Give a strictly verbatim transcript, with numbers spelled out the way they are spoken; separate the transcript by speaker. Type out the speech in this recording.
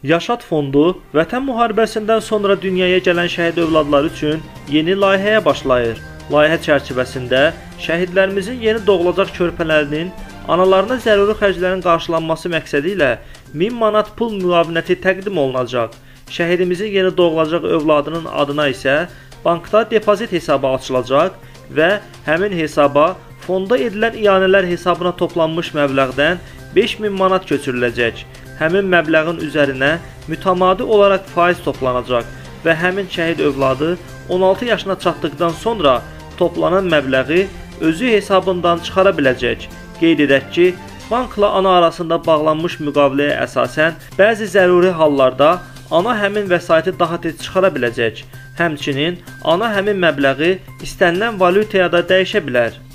Speaker 1: Yaşad fondu Vətən müharibəsindən sonra dünyaya gələn şəhid övladları üçün yeni layihəyə başlayır. Layihə çərçivəsində şəhidlərimizin yeni doğulacaq körpələrinin analarına zəruri xərclərin qarşılanması məqsədi ilə min manat pul müavinəti təqdim olunacaq. Şəhidimizin yeni doğulacaq övladının adına isə bankda depozit hesabı açılacaq və həmin hesaba fonda edilən iyanələr hesabına toplanmış məbləğdən beş min manat köçürüləcək. Həmin məbləğin üzərinə mütəmadi olaraq faiz toplanacaq və həmin şəhid övladı on altı yaşına çatdıqdan sonra toplanan məbləği özü hesabından çıxara biləcək. Qeyd edək ki, bankla ana arasında bağlanmış müqaviləyə əsasən bəzi zəruri hallarda ana həmin vəsaiti daha tez çıxara biləcək. Həmçinin ana həmin məbləği istənilən valyutaya da dəyişə bilər.